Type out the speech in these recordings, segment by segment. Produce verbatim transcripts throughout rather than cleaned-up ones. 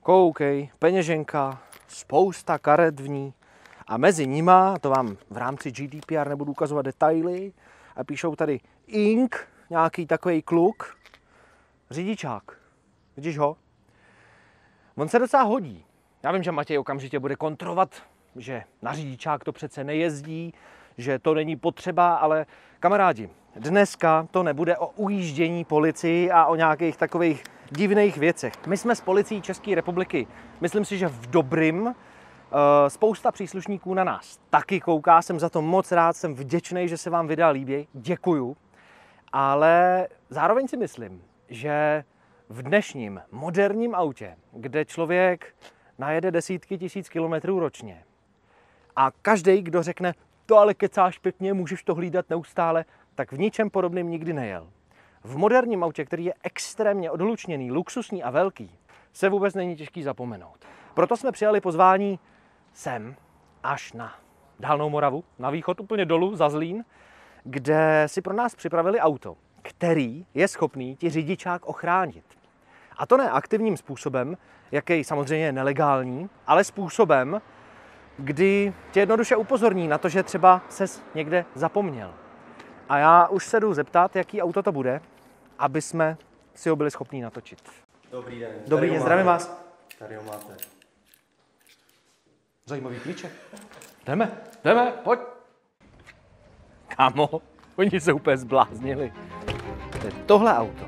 koukej, peněženka, spousta karet v ní a mezi nima, to vám v rámci G D P R nebudu ukazovat detaily, a píšou tady ink, nějaký takový kluk, řidičák. Vidíš ho? On se docela hodí. Já vím, že Matěj okamžitě bude kontrovat, že na řidičák to přece nejezdí, že to není potřeba, ale kamarádi, dneska to nebude o ujíždění policii a o nějakých takových divných věcech. My jsme s policií České republiky, myslím si, že v dobrým, spousta příslušníků na nás taky kouká, jsem za to moc rád, jsem vděčný, že se vám videa líbí, děkuju, ale zároveň si myslím, že v dnešním moderním autě, kde člověk najede desítky tisíc kilometrů ročně a každý, kdo řekne, to ale kecáš pěkně, můžeš to hlídat neustále, tak v ničem podobným nikdy nejel. V moderním autě, který je extrémně odhlučněný, luxusní a velký, se vůbec není těžký zapomenout. Proto jsme přijali pozvání sem až na Dálnou Moravu, na východ úplně dolů za Zlín, kde si pro nás připravili auto, který je schopný ti řidičák ochránit. A to ne aktivním způsobem, jaký samozřejmě je nelegální, ale způsobem, kdy tě jednoduše upozorní na to, že třeba ses někde zapomněl. A já už se jdu zeptat, jaký auto to bude, aby jsme si ho byli schopni natočit. Dobrý den. Dobrý den, zdravím vás. Tady ho máte. Zajímavý klíček. Jdeme, jdeme, pojď. Kámo, oni se úplně zbláznili. To je tohle auto.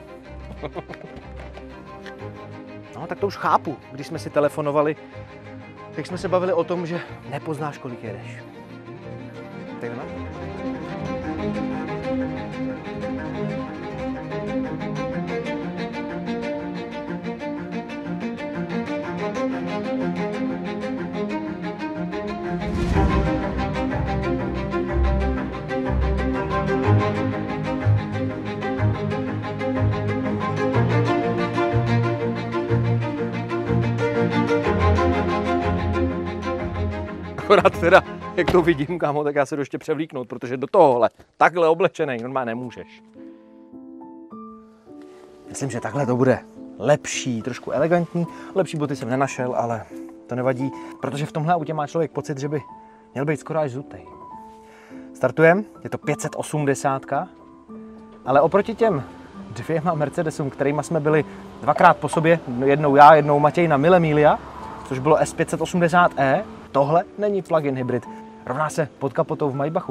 No, tak to už chápu. Když jsme si telefonovali, tak jsme se bavili o tom, že nepoznáš, kolik jedeš. Tak jdeme. Akorát teda, jak to vidím, kámo, tak já se jdu ještě převlíknout, protože do tohohle, takhle oblečený, normálně nemůžeš. Myslím, že takhle to bude lepší, trošku elegantní. Lepší boty jsem nenašel, ale to nevadí, protože v tomhle autě má člověk pocit, že by měl být skoro až zutej. Startujeme, je to pět set osmdesát, ale oproti těm dvěma Mercedesům, kterýma jsme byli dvakrát po sobě, jednou já, jednou Matěj na Mille Miglia, což bylo S pět set osmdesát E, tohle není plug-in hybrid. Rovná se pod kapotou v Maybachu.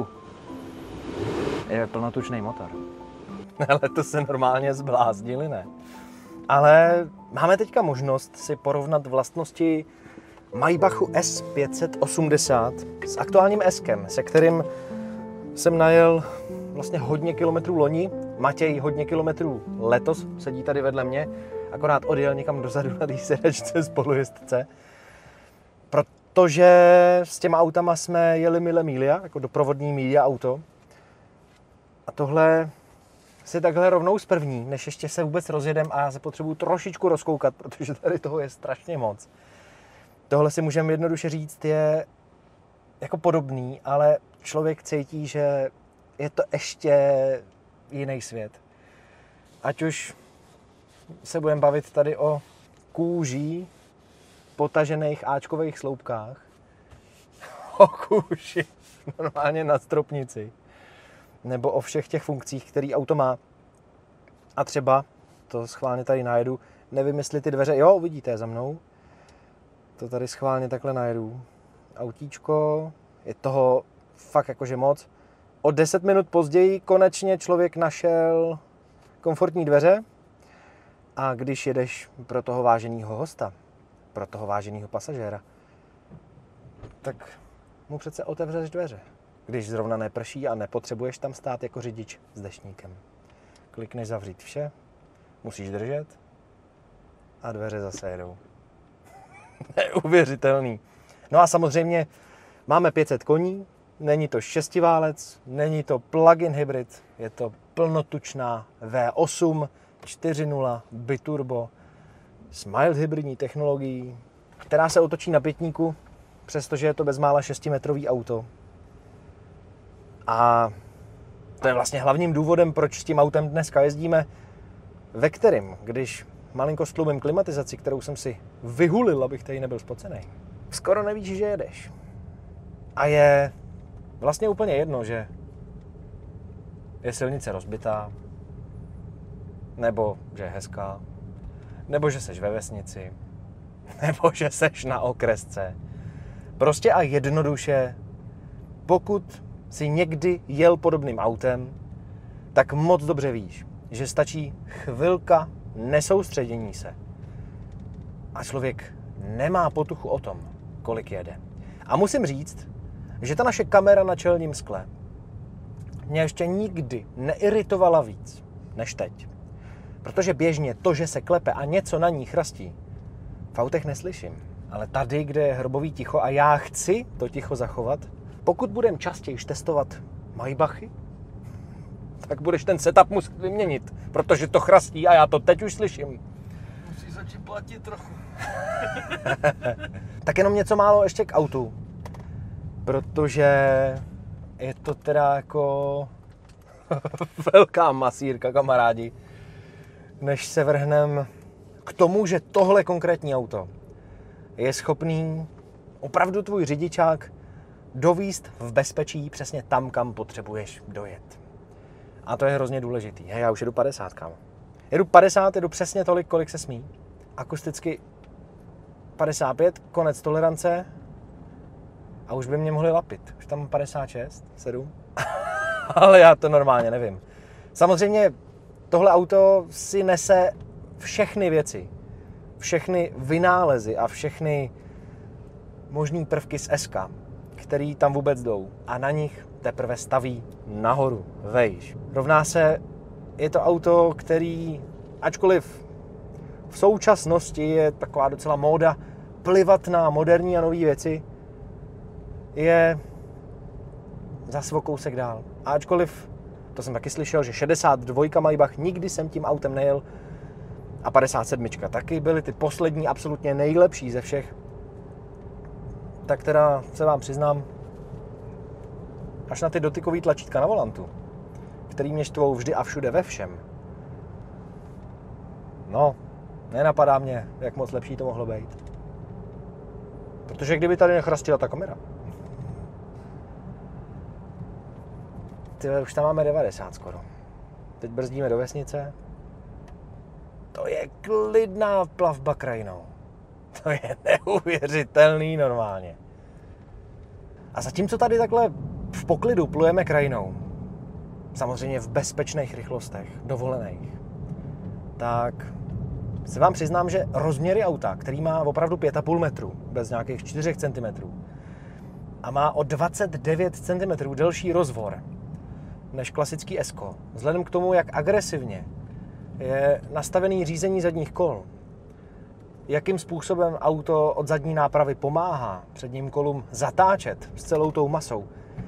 Je plnotučný motor. Ale to se normálně zbláznili, ne? Ale máme teďka možnost si porovnat vlastnosti Maybachu S pět set osmdesát s aktuálním S-kem, se kterým jsem najel vlastně hodně kilometrů loni. Matěj hodně kilometrů letos, sedí tady vedle mě, akorát odjel někam dozadu na té sedačce spolujezdce. Protože s těma autama jsme jeli Mille Miglia, jako doprovodný Miglia auto. A tohle si takhle rovnou z první, než ještě se vůbec rozjedem a já se potřebuju trošičku rozkoukat, protože tady toho je strašně moc. Tohle si můžeme jednoduše říct, je jako podobný, ale člověk cítí, že je to ještě jiný svět. Ať už se budeme bavit tady o kůží, potažených áčkových sloupkách, o kůži normálně na stropnici, nebo o všech těch funkcích, které auto má. A třeba, to schválně tady najedu, nevím, jestli ty dveře, jo, vidíte za mnou, to tady schválně takhle najedu. Autíčko, je toho fakt jakože moc. O deset minut později konečně člověk našel komfortní dveře a když jedeš pro toho váženýho hosta, pro toho váženýho pasažéra, tak mu přece otevřeš dveře, když zrovna neprší a nepotřebuješ tam stát jako řidič s deštníkem. Klikneš zavřít vše, musíš držet a dveře zase jedou. Neuvěřitelný. No a samozřejmě máme pět set koní, není to šestiválec, není to plug-in hybrid, je to plnotučná V osm čtyři nula biturbo s mild hybridní technologií, která se otočí na pětníku, přestože je to bezmála šestimetrový auto. A to je vlastně hlavním důvodem, proč s tím autem dneska jezdíme, ve kterým, když malinko stlumím klimatizaci, kterou jsem si vyhulil, abych tady nebyl spocený, skoro nevíš, že jedeš. A je vlastně úplně jedno, že je silnice rozbitá, nebo že je hezká, nebo že seš ve vesnici, nebo že seš na okresce. Prostě a jednoduše, pokud si někdy jel podobným autem, tak moc dobře víš, že stačí chvilka nesoustředění se a člověk nemá potuchu o tom, kolik jede. A musím říct, že ta naše kamera na čelním skle mě ještě nikdy neiritovala víc než teď. Protože běžně to, že se klepe a něco na ní chrastí, v autech neslyším. Ale tady, kde je hrobový ticho a já chci to ticho zachovat, pokud budem častěji testovat Maybachy, tak budeš ten setup muset vyměnit, protože to chrastí a já to teď už slyším. Musíš začít platit trochu. Tak jenom něco málo ještě k autu, protože je to teda jako velká masírka, kamarádi, než se vrhnem k tomu, že tohle konkrétní auto je schopný opravdu tvůj řidičák dovízt v bezpečí přesně tam, kam potřebuješ dojet. A to je hrozně důležitý. Hej, já už jedu padesát, kámo. Jedu padesát, jedu přesně tolik, kolik se smí. Akusticky padesát pět, konec tolerance a už by mě mohli lapit. Už tam padesát šest, sedm. Ale já to normálně nevím. Samozřejmě tohle auto si nese všechny věci, všechny vynálezy a všechny možný prvky z S K, který tam vůbec jdou a na nich teprve staví nahoru, vejš. Rovná se, je to auto, který, ačkoliv v současnosti je taková docela móda plivat na moderní a nové věci, je zase o kousek dál. A ačkoliv, to jsem taky slyšel, že šedesát dva Maybach, nikdy jsem tím autem nejel, a padesát sedm taky byly ty poslední absolutně nejlepší ze všech, tak teda se vám přiznám, až na ty dotykové tlačítka na volantu, který mě štvou vždy a všude ve všem. No, nenapadá mě, jak moc lepší to mohlo být. Protože kdyby tady nechrastila ta kamera. Tyhle, už tam máme devadesát skoro. Teď brzdíme do vesnice. To je klidná plavba krajinou. To je neuvěřitelný normálně. A zatímco tady takhle v poklidu plujeme krajinou, samozřejmě v bezpečných rychlostech, dovolených, tak se vám přiznám, že rozměry auta, který má opravdu pět a půl metru, bez nějakých čtyři centimetrů, a má o dvacet devět centimetrů delší rozvor než klasický S-ko, vzhledem k tomu, jak agresivně je nastavený řízení zadních kol, jakým způsobem auto od zadní nápravy pomáhá předním kolům zatáčet s celou tou masou,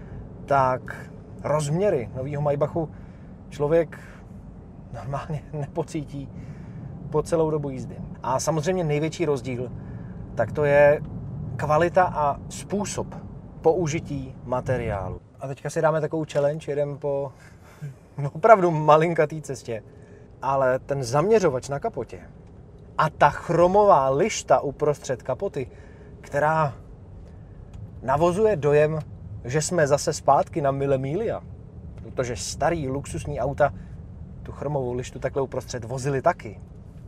tak rozměry nového Maybachu člověk normálně nepocítí po celou dobu jízdy. A samozřejmě největší rozdíl, tak to je kvalita a způsob použití materiálu. A teďka si dáme takovou challenge, jedem po opravdu malinkatý cestě, ale ten zaměřovač na kapotě a ta chromová lišta uprostřed kapoty, která navozuje dojem, že jsme zase zpátky na Mille Miglia, protože starý luxusní auta tu chromovou lištu takhle uprostřed vozili taky.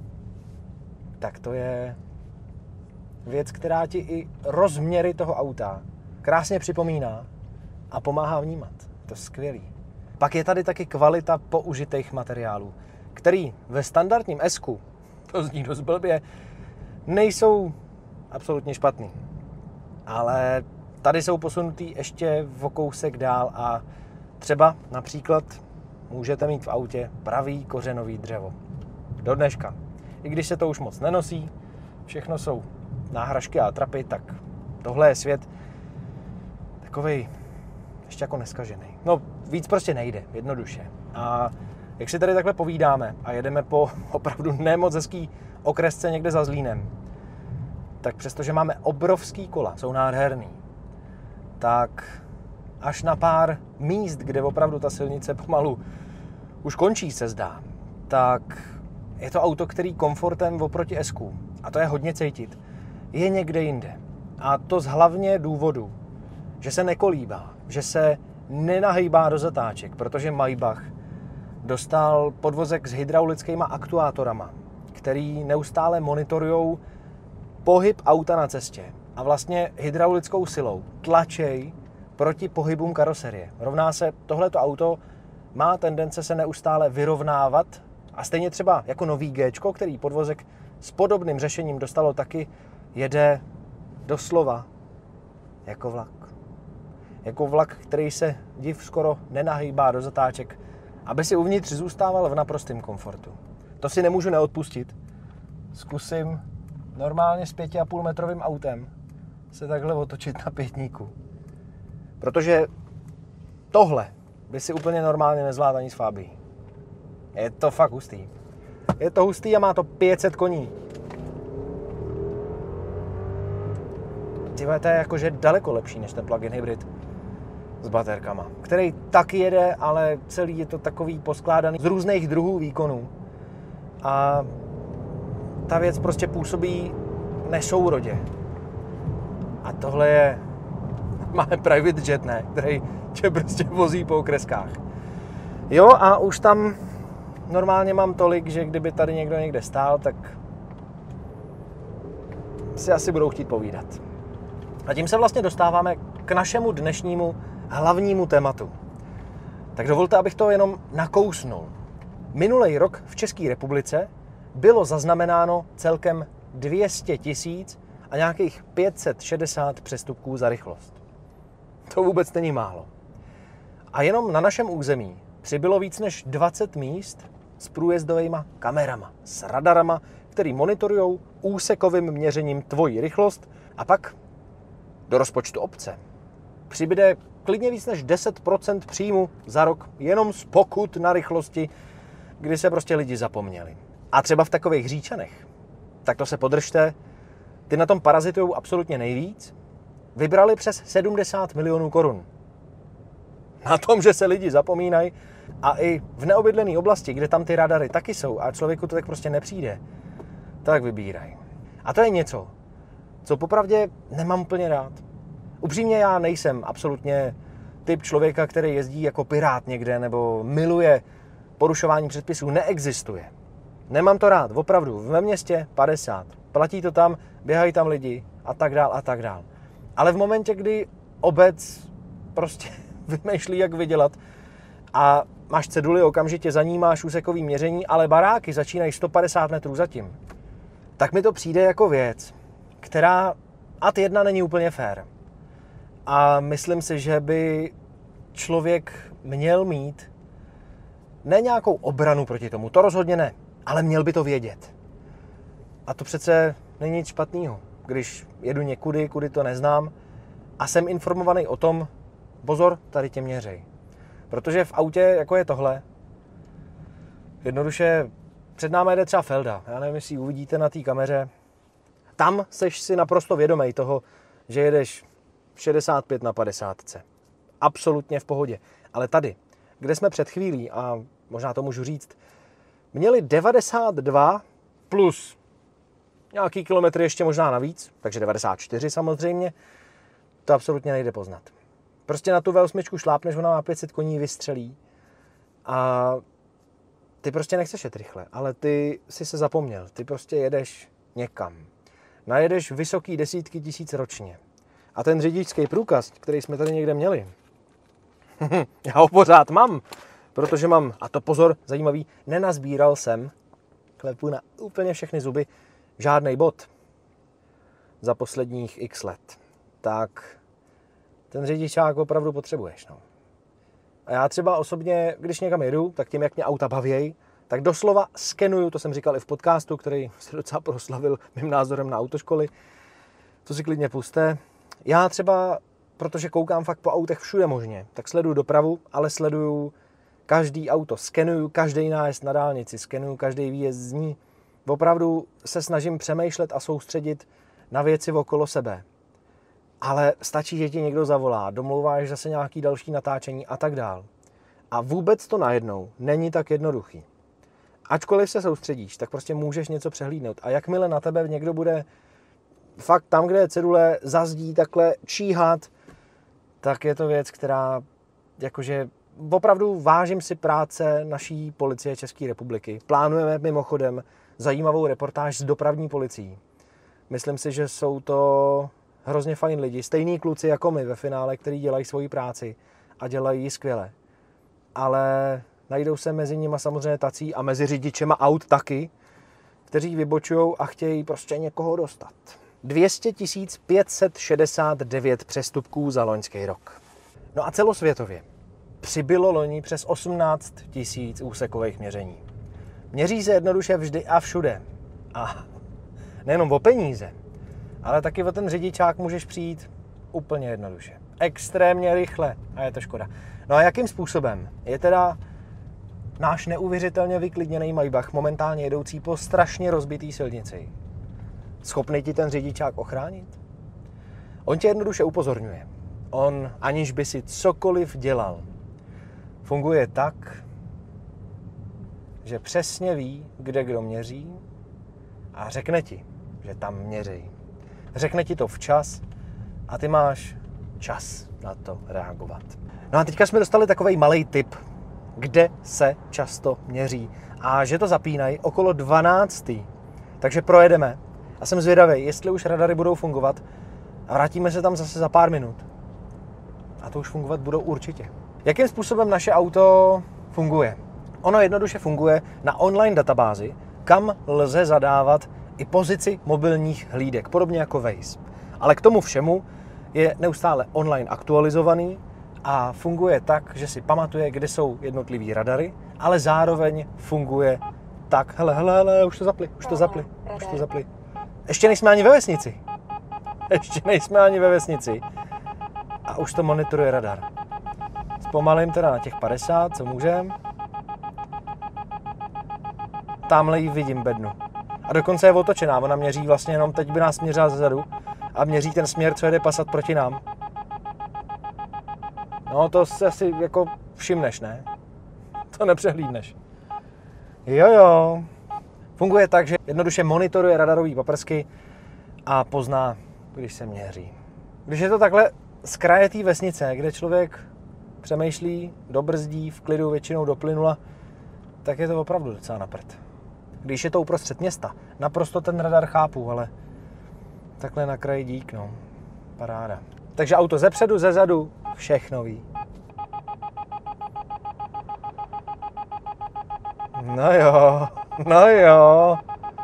Tak to je věc, která ti i rozměry toho auta krásně připomíná a pomáhá vnímat. To je skvělý. Pak je tady taky kvalita použitých materiálů, který ve standardním S-ku, to zní dost blbě, nejsou absolutně špatný. Ale tady jsou posunutý ještě o kousek dál a třeba například můžete mít v autě pravý kořenový dřevo. Do dneška. I když se to už moc nenosí, všechno jsou náhražky a trapy, tak tohle je svět takovej ještě jako neskažený. No víc prostě nejde, jednoduše. A jak si tady takhle povídáme a jedeme po opravdu nemoc hezký okresce někde za Zlínem, tak přestože máme obrovský kola, jsou nádherný, tak až na pár míst, kde opravdu ta silnice pomalu už končí, se zdá, tak je to auto, který komfortem oproti S-ku, a to je hodně cítit, je někde jinde. A to z hlavně důvodu, že se nekolíbá, že se nenahejbá do zatáček, protože Maybach dostal podvozek s hydraulickýma aktuátorama, který neustále monitorujou pohyb auta na cestě a vlastně hydraulickou silou tlačej proti pohybům karoserie. Rovná se, tohleto auto má tendence se neustále vyrovnávat a stejně třeba jako nový G-čko, který podvozek s podobným řešením dostalo taky, jede doslova jako vlak. Jako vlak, který se div skoro nenahýbá do zatáček, aby si uvnitř zůstával v naprostém komfortu. To si nemůžu neodpustit. Zkusím normálně s pěti a půl metrovým autem se takhle otočit na pětníku. Protože tohle by si úplně normálně nezvládl ani s Fabií. Je to fakt hustý. Je to hustý a má to pět set koní. Tyhle, to je jakože daleko lepší než ten plug-in hybrid s baterkama, který taky jede, ale celý je to takový poskládaný z různých druhů výkonů. A ta věc prostě působí nesourodě. A tohle je máme private jet, ne? Který tě prostě vozí po okreskách. Jo, a už tam normálně mám tolik, že kdyby tady někdo někde stál, tak si asi budou chtít povídat. A tím se vlastně dostáváme k našemu dnešnímu hlavnímu tématu. Tak dovolte, abych to jenom nakousnul. Minulý rok v České republice bylo zaznamenáno celkem dvě stě tisíc a nějakých pět set šedesát přestupků za rychlost. To vůbec není málo. A jenom na našem území přibylo víc než dvacet míst s průjezdovými kamerama, s radarama, který monitorují úsekovým měřením tvoji rychlost a pak do rozpočtu obce přibyde klidně víc než deset procent příjmu za rok jenom z pokut na rychlosti, kdy se prostě lidi zapomněli. A třeba v takových Říčanech, tak to se podržte, ty na tom parazitují absolutně nejvíc, vybrali přes sedmdesát milionů korun. Na tom, že se lidi zapomínají a i v neobydlené oblasti, kde tam ty radary taky jsou a člověku to tak prostě nepřijde, tak vybírají. A to je něco, co popravdě nemám úplně rád. Upřímně já nejsem absolutně typ člověka, který jezdí jako pirát někde nebo miluje porušování předpisů. Neexistuje. Nemám to rád, opravdu. V mém městě padesát. Platí to tam, běhají tam lidi a tak dál a tak dál. Ale v momentě, kdy obec prostě vymýšlí, jak vydělat a máš ceduly, okamžitě za ní máš úsekový měření, ale baráky začínají sto padesát metrů zatím, tak mi to přijde jako věc, která ad jedna není úplně fér. A myslím si, že by člověk měl mít ne nějakou obranu proti tomu, to rozhodně ne, ale měl by to vědět. A to přece není nic špatného, když jedu někudy, kudy to neznám a jsem informovaný o tom, pozor, tady tě měřej. Protože v autě, jako je tohle, jednoduše před námi jde třeba Felda. Já nevím, jestli ji uvidíte na té kameře. Tam seš si naprosto vědomý toho, že jedeš šedesát pět na padesát. Absolutně v pohodě. Ale tady, kde jsme před chvílí, a možná to můžu říct, měli devadesát dva plus nějaký kilometry ještě možná navíc, takže devadesát čtyři samozřejmě, to absolutně nejde poznat. Prostě na tu vé osm šlápneš, ona má pět set koní, vystřelí a ty prostě nechceš jet rychle, ale ty si se zapomněl, ty prostě jedeš někam. Najedeš vysoký desítky tisíc ročně. A ten řidičský průkaz, který jsme tady někde měli, já ho pořád mám, protože mám, a to pozor, zajímavý, nenazbíral jsem, klepu na úplně všechny zuby, žádnej bod za posledních x let. Tak ten řidičák opravdu potřebuješ. No. A já třeba osobně, když někam jedu, tak tím, jak mě auta bavějí, tak doslova skenuju, to jsem říkal i v podcastu, který se docela proslavil mým názorem na autoškoly, to si klidně pusťte. Já třeba, protože koukám fakt po autech všude možně, tak sleduju dopravu, ale sleduju každý auto, skenuju každý nájezd na dálnici, skenuju každý výjezd z ní. Opravdu se snažím přemýšlet a soustředit na věci okolo sebe. Ale stačí, že ti někdo zavolá, domlouváš zase nějaký další natáčení a tak dál. A vůbec to najednou není tak jednoduchý. ačkoliv se soustředíš, tak prostě můžeš něco přehlídnout. A jakmile na tebe někdo bude fakt tam, kde je cedule, zazdí takhle číhat, tak je to věc, která jakože opravdu vážím si práce naší policie České republiky. Plánujeme mimochodem zajímavou reportáž s dopravní policií. Myslím si, že jsou to hrozně fajn lidi, stejní kluci jako my ve finále, kteří dělají svoji práci a dělají ji skvěle. Ale najdou se mezi nimi samozřejmě tací a mezi řidičema aut taky, kteří vybočují a chtějí prostě někoho dostat. dvě stě tisíc pět set šedesát devět přestupků za loňský rok. No a celosvětově přibylo loni přes osmnáct tisíc úsekových měření. Měří se jednoduše vždy a všude. A nejenom o peníze, ale taky o ten řidičák můžeš přijít úplně jednoduše. Extrémně rychle a je to škoda. No a jakým způsobem? Je teda náš neuvěřitelně vyklidněný Maybach momentálně jedoucí po strašně rozbitý silnici schopný ti ten řidičák ochránit? On tě jednoduše upozorňuje. On, aniž by si cokoliv dělal, funguje tak, že přesně ví, kde kdo měří a řekne ti, že tam měří. Řekne ti to včas a ty máš čas na to reagovat. No a teďka jsme dostali takovej malej tip, kde se často měří a že to zapínají okolo dvanácté. Takže projedeme. A jsem zvědavý, jestli už radary budou fungovat a vrátíme se tam zase za pár minut. A to už fungovat budou určitě. Jakým způsobem naše auto funguje? Ono jednoduše funguje na online databázi, kam lze zadávat i pozici mobilních hlídek, podobně jako Waze. Ale k tomu všemu je neustále online aktualizovaný a funguje tak, že si pamatuje, kde jsou jednotlivý radary, ale zároveň funguje tak, hele, hele, hele, už to zapli, už to zapli, už to zapli. Ještě nejsme ani ve vesnici. Ještě nejsme ani ve vesnici. A už to monitoruje radar. Zpomalím teda na těch padesát, co můžem. Tamhle ji vidím bednu. A dokonce je otočená, ona měří vlastně jenom, teď by nás měřila zezadu a měří ten směr, co jede pasat proti nám. No to se asi jako všimneš, ne? To nepřehlídneš. Jo, jo. Funguje tak, že jednoduše monitoruje radarový paprsky a pozná, když se měří. Když je to takhle z kraje té vesnice, kde člověk přemýšlí, dobrzdí, v klidu většinou do plynula, tak je to opravdu docela na prd. Když je to uprostřed města, naprosto ten radar chápu, ale takhle na kraji dík, no. Paráda. Takže auto zepředu, zezadu, všechno ví. No jo, no jo.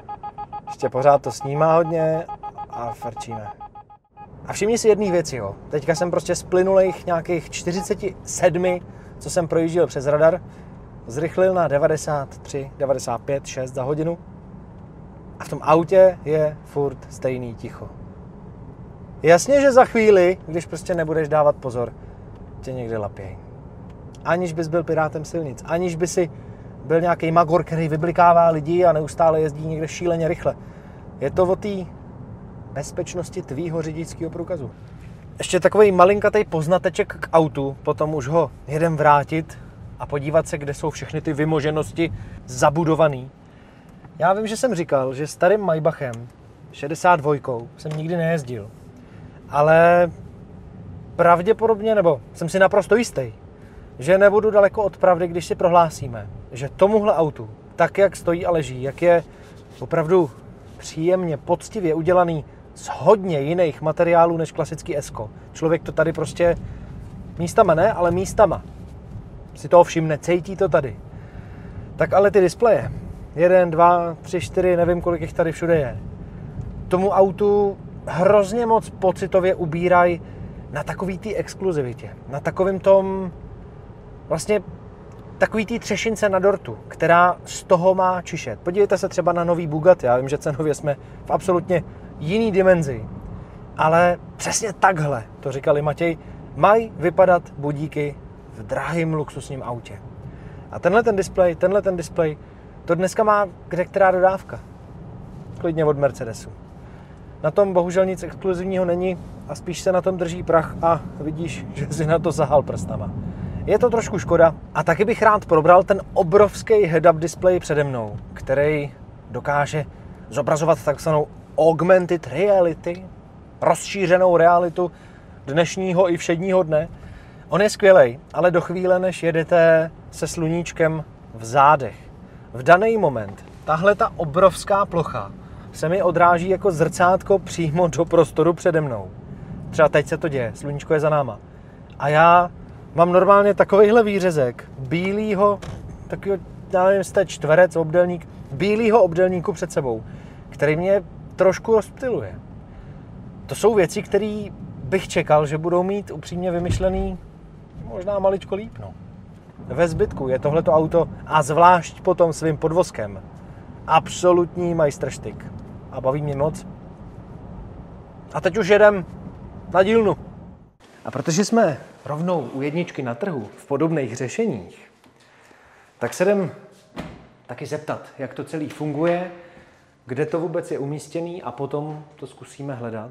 Ještě pořád to snímá hodně a frčíme. A všimni si jedné věci, jo. Teďka jsem prostě z plynulých nějakých čtyřicet sedm, co jsem projížděl přes radar, zrychlil na devadesát tři, devadesát pět, šest za hodinu. A v tom autě je furt stejný ticho. Jasně, že za chvíli, když prostě nebudeš dávat pozor, tě někde lapěj. Aniž bys byl pirátem silnic, aniž by si byl nějaký magor, který vyblikává lidi a neustále jezdí někde šíleně rychle. Je to o té bezpečnosti tvýho řidičského průkazu. Ještě takový malinkatej poznateček k autu, potom už ho jedem vrátit a podívat se, kde jsou všechny ty vymoženosti zabudovaný. Já vím, že jsem říkal, že starým Maybachem šedesát dva jsem nikdy nejezdil, ale pravděpodobně, nebo jsem si naprosto jistý, že nebudu daleko od pravdy, když si prohlásíme, že tomuhle autu, tak jak stojí a leží, jak je opravdu příjemně, poctivě udělaný z hodně jiných materiálů než klasický S-ko. Člověk to tady prostě místama ne, ale místama si toho všimne, cítí to tady. Tak ale ty displeje, jeden, dva, tři, čtyři, nevím, kolik jich tady všude je, tomu autu hrozně moc pocitově ubírají na takový té exkluzivitě, na takovým tom vlastně takový té třešince na dortu, která z toho má čišet. Podívejte se třeba na nový Bugatti, já vím, že cenově jsme v absolutně jiný dimenzi, ale přesně takhle, to říkali Matěj, mají vypadat budíky v drahým luxusním autě. A tenhle ten displej, tenhle ten displej, to dneska má kde která dodávka. Klidně od Mercedesu. Na tom bohužel nic exkluzivního není a spíš se na tom drží prach a vidíš, že si na to sahal prstama. Je to trošku škoda a taky bych rád probral ten obrovský head-up display přede mnou, který dokáže zobrazovat takzvanou augmented reality, rozšířenou realitu dnešního i všedního dne. On je skvělej, ale do chvíle, než jedete se sluníčkem v zádech. V daný moment tahle ta obrovská plocha se mi odráží jako zrcátko přímo do prostoru přede mnou. Třeba teď se to děje, sluníčko je za náma. A já mám normálně takovejhle výřezek bílýho, takový, já nevím, jste čtverec, obdélník, bílýho obdélníku před sebou, který mě trošku rozptyluje. To jsou věci, které bych čekal, že budou mít upřímně vymyšlený možná maličko líp, no. Ve zbytku je tohleto auto, a zvlášť potom svým podvozkem, absolutní majstrštyk. A baví mě moc. A teď už jedem na dílnu. A protože jsme rovnou u jedničky na trhu v podobných řešeních, tak se jdem taky zeptat, jak to celý funguje, kde to vůbec je umístěný a potom to zkusíme hledat.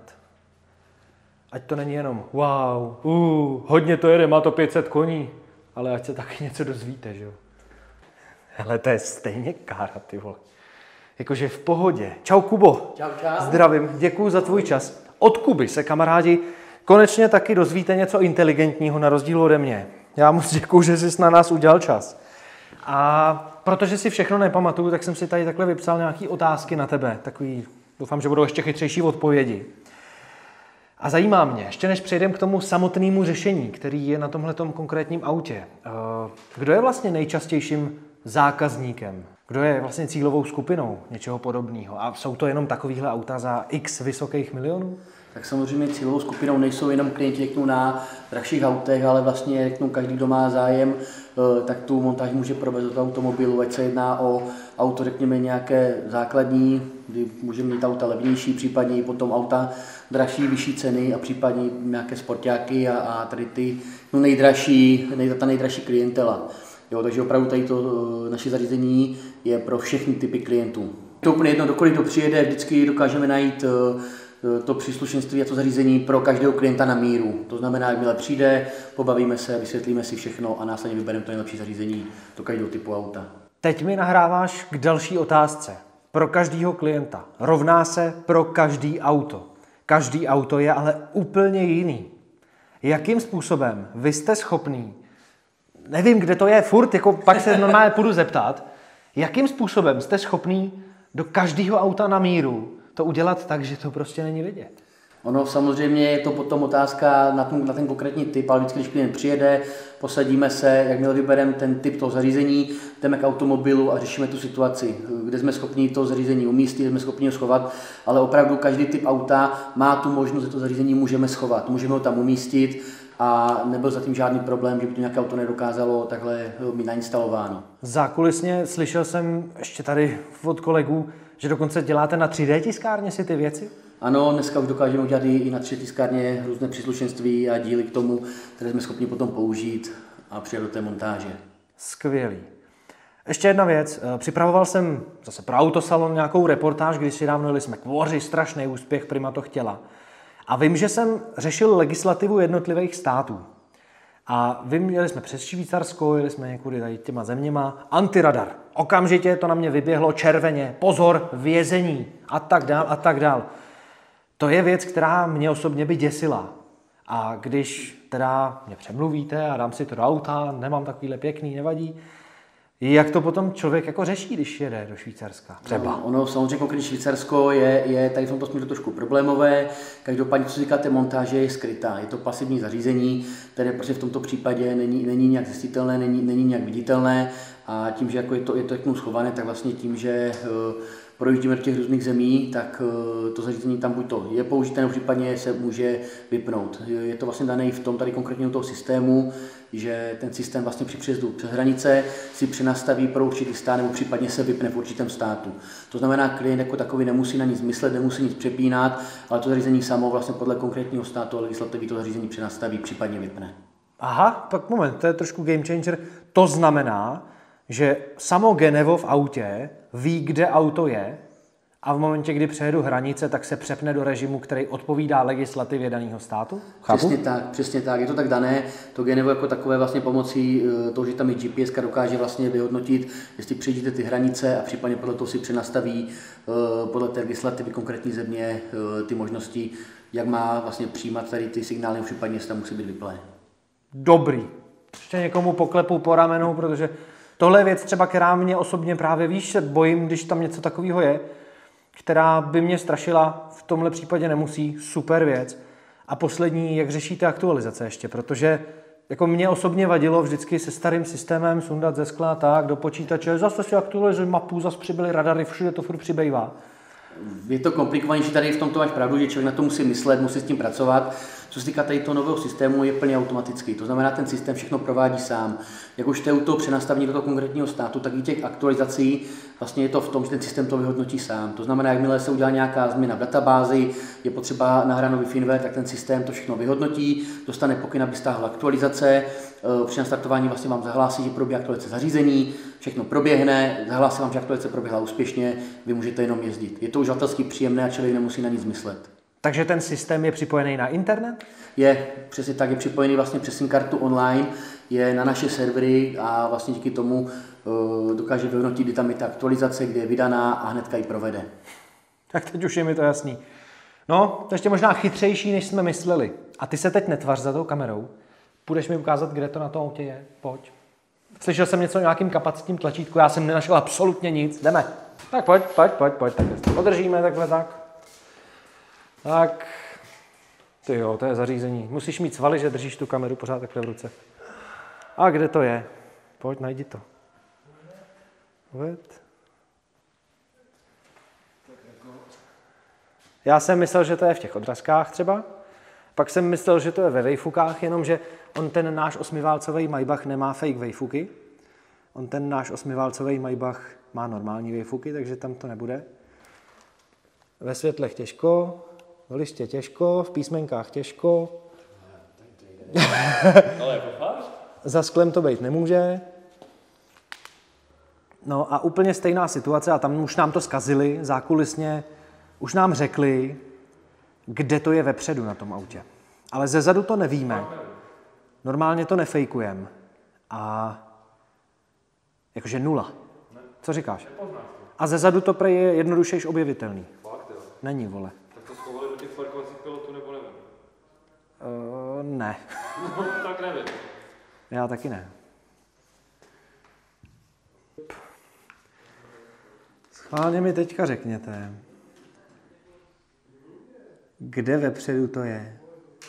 Ať to není jenom wow, uh, hodně to jede, má to pět set koní, ale ať se taky něco dozvíte, že jo. Hele, to je stejně kára, ty vole. Jakože v pohodě. Čau, Kubo. Čau, čau. Zdravím, děkuju za tvůj čas. Od Kuby se, kamarádi, konečně taky dozvíte něco inteligentního na rozdíl ode mě. Já moc děkuju, že jsi na nás udělal čas. A protože si všechno nepamatuju, tak jsem si tady takhle vypsal nějaké otázky na tebe. Takový, doufám, že budou ještě chytřejší odpovědi. A zajímá mě, ještě než přejdeme k tomu samotnému řešení, který je na tomhletom konkrétním autě, kdo je vlastně nejčastějším zákazníkem? Kdo je vlastně cílovou skupinou něčeho podobného? A jsou to jenom takovýhle auta za x vysokých milionů? Tak samozřejmě cílovou skupinou nejsou jenom klienti řeknou na drahších autech, ale vlastně řeknou každý, kdo má zájem, tak tu montáž může provést do automobilu, ať se jedná o auto, řekněme nějaké základní, kdy můžeme mít auta levnější, případně i potom auta dražší, vyšší ceny a případně nějaké sportáky a, a tady ty no nejdražší, nej, ta nejdražší klientela. Jo, takže opravdu tady to naše zařízení je pro všechny typy klientů. To úplně jedno, dokoliv to přijede, vždycky dokážeme najít to příslušenství a to zařízení pro každého klienta na míru. To znamená, jakmile přijde, pobavíme se, vysvětlíme si všechno a následně vybereme to nejlepší zařízení do každého typu auta. Teď mi nahráváš k další otázce. Pro každého klienta rovná se pro každý auto. Každý auto je ale úplně jiný. Jakým způsobem vy jste schopný, nevím, kde to je, furt, jako pak se normálně půjdu zeptat, jakým způsobem jste schopný do každého auta na míru to udělat tak, že to prostě není vidět? Ono samozřejmě je to potom otázka na ten, na ten konkrétní typ, ale vždycky, když klient přijede, posadíme se, jakmile vybereme ten typ toho zařízení, jdeme k automobilu a řešíme tu situaci, kde jsme schopni to zařízení umístit, kde jsme schopni ho schovat, ale opravdu každý typ auta má tu možnost, že to zařízení můžeme schovat, můžeme ho tam umístit a nebyl zatím žádný problém, že by to nějaké auto nedokázalo takhle mít nainstalováno. Zákulisně slyšel jsem ještě tady od kolegů, že dokonce děláte na tři dé tiskárně si ty věci? Ano, dneska už dokážeme udělat i na tři dé tiskárně různé příslušenství a díly k tomu, které jsme schopni potom použít a přijet do té montáže. Skvělý. Ještě jedna věc. Připravoval jsem zase pro Autosalon nějakou reportáž, když si dávno jeli jsme k moři, strašný úspěch, prima to chtěla. A vím, že jsem řešil legislativu jednotlivých států. A vím, jeli jsme přes Švýcarsko, jeli jsme někudy tady těma zeměma. Antiradar. Okamžitě to na mě vyběhlo červeně. Pozor, vězení a tak dál a tak dál. To je věc, která mě osobně by děsila. A když teda mě přemluvíte a dám si to do auta, nemám takovýhle pěkný, nevadí, jak to potom člověk jako řeší, když jede do Švýcarska? Třeba. No, ono samozřejmě konkrétně Švýcarsko je, je tady v tomto směru trošku problémové. Každopádně, co se říká té montáže, je skrytá. Je to pasivní zařízení, které prostě v tomto případě není, není nějak zjistitelné, není, není nějak viditelné a tím, že jako je to, je to jaknou schované, tak vlastně tím, že uh, projíždíme do těch různých zemí, tak uh, to zařízení tam buď to je použité, nebo případně se může vypnout. Je to vlastně dané v tom tady konkrétně toho systému, že ten systém vlastně při příjezdu přes hranice si přenastaví pro určitý stát nebo případně se vypne v určitém státu. To znamená, klient jako takový nemusí na nic myslet, nemusí nic přepínat, ale to zařízení samo vlastně podle konkrétního státu a legislativy to zařízení přenastaví, případně vypne. Aha, tak moment, to je trošku game changer. To znamená, že samo Genevo v autě ví, kde auto je a v momentě, kdy přejedu hranice, tak se přepne do režimu, který odpovídá legislativě daného státu? Chápu? Přesně tak, přesně tak. Je to tak dané. To Genevo jako takové vlastně pomocí toho, že tam je G P S, dokáže vlastně vyhodnotit, jestli přejdete ty hranice a případně podle toho si přenastaví podle té legislativy konkrétní země ty možnosti, jak má vlastně přijímat tady ty signály, případně jestli tam musí být vyplé. Dobrý. Ještě někomu poklepu po ramenu, protože tohle je věc třeba, která mě osobně právě, víš, se bojím, když tam něco takového je, která by mě strašila, v tomhle případě nemusí, super věc. A poslední, jak řešíte aktualizace ještě, protože jako mě osobně vadilo vždycky se starým systémem sundat ze skla tak do počítače, zase si aktualizuj mapu, zase přibyly radary, všude to furt přibývá. Je to komplikovanější, tady v tomto máš pravdu, že člověk na to musí myslet, musí s tím pracovat. Co se týká tady toho nového systému, je plně automatický. To znamená, ten systém všechno provádí sám. Jak už jste u toho přenastavení do toho konkrétního státu, tak i těch aktualizací vlastně je to v tom, že ten systém to vyhodnotí sám. To znamená, jakmile se udělá nějaká změna v databázi, je potřeba nahrát nový firmware, tak ten systém to všechno vyhodnotí, dostane pokyn, aby stáhl aktualizace. Při nastartování vlastně vám zahlásí, že probíhá aktualizace zařízení, všechno proběhne, zahlásí vám, že aktualizace proběhla úspěšně, vy můžete jenom jezdit. Je to uživatelsky příjemné a člověk nemusí na nic myslet. Takže ten systém je připojený na internet? Je, přesně tak, je připojený vlastně přes SIM kartu online, je na naše servery a vlastně díky tomu uh, dokáže vyhodnotit, kdy tam je ta aktualizace, kde je vydaná a hnedka ji provede. Tak teď už je mi to jasný. No, to ještě možná chytřejší, než jsme mysleli. A ty se teď netvař za tou kamerou. Půjdeš mi ukázat, kde to na tom autě je? Pojď. Slyšel jsem něco o nějakým kapacitním tlačítku, já jsem nenašel absolutně nic. Jdeme. Tak pojď, pojď, pojď, pojď. Tak podržíme takhle tak. Tak, ty jo, to je zařízení. Musíš mít svaly, že držíš tu kameru pořád takhle v ruce. A kde to je? Pojď, najdi to. Uvěd. Já jsem myslel, že to je v těch odrazkách třeba. Pak jsem myslel, že to je ve vejfukách, jenomže on ten náš osmiválcový Maybach nemá fake vejfuky. On ten náš osmiválcový Maybach má normální vejfuky, takže tam to nebude. Ve světlech těžko. V liště těžko, v písmenkách těžko. Ale jako fakt? Za sklem to být nemůže. No a úplně stejná situace, a tam už nám to zkazili zákulisně, už nám řekli, kde to je vepředu na tom autě. Ale zezadu to nevíme. Normálně to nefejkujeme. A jakože nula. Co říkáš? A zezadu to prej je jednodušejš objevitelný. Není, vole. Parkovacích pilotů nebo nevím? Uh, ne. No, tak nevím. Já taky ne. Schválně mi teďka řekněte, kde vepředu to je.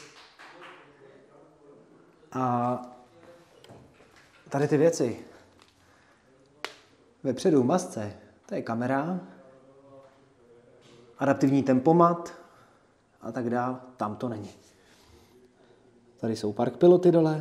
A tady ty věci. Vepředu v masce, to je kamera, adaptivní tempomat, a tak dál, tam to není. Tady jsou park piloty dole.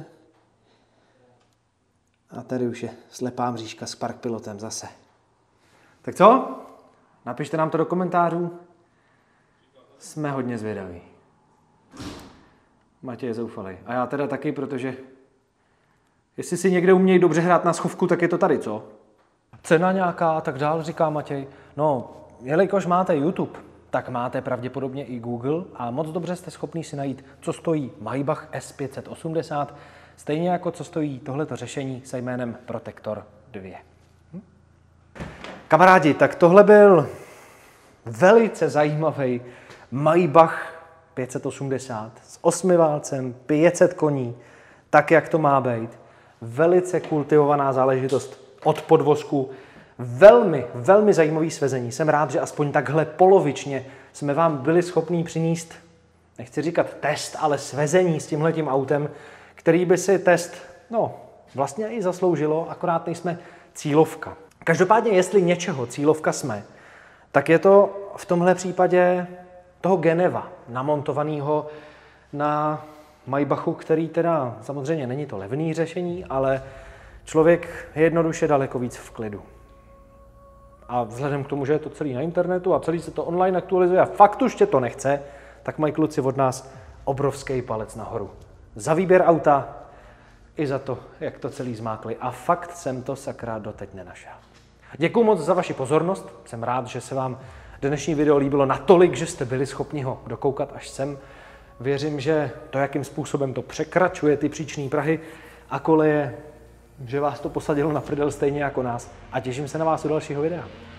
A tady už je slepá mřížka s park pilotem zase. Tak co? Napište nám to do komentářů. Jsme hodně zvědaví. Matěj je zoufalý. A já teda taky, protože jestli si někde umějí dobře hrát na schovku, tak je to tady, co? Cena nějaká a tak dál, říká Matěj. No, jelikož máte YouTube, tak máte pravděpodobně i Google a moc dobře jste schopni si najít, co stojí Maybach S pět set osmdesát, stejně jako co stojí tohleto řešení se jménem Protector dva. Hm? Kamarádi, tak tohle byl velice zajímavý Maybach pět set osmdesát s osmiválcem, pět set koní, tak, jak to má být. Velice kultivovaná záležitost od podvozku. Velmi, velmi zajímavý svezení. Jsem rád, že aspoň takhle polovičně jsme vám byli schopní přinést, nechci říkat test, ale svezení s tímhletím autem, který by si test, no, vlastně i zasloužilo, akorát nejsme cílovka. Každopádně, jestli něčeho cílovka jsme, tak je to v tomhle případě toho Geneva, namontovaného na Maybachu, který teda samozřejmě není to levný řešení, ale člověk je jednoduše daleko víc v klidu. A vzhledem k tomu, že je to celý na internetu a celý se to online aktualizuje a fakt už tě to nechce, tak mají kluci od nás obrovský palec nahoru. Za výběr auta i za to, jak to celý zmákli. A fakt jsem to sakra doteď nenašel. Děkuju moc za vaši pozornost. Jsem rád, že se vám dnešní video líbilo natolik, že jste byli schopni ho dokoukat až sem. Věřím, že to, jakým způsobem to překračuje ty příčné prahy a koleje, že vás to posadilo na prdel stejně jako nás. A těším se na vás u dalšího videa.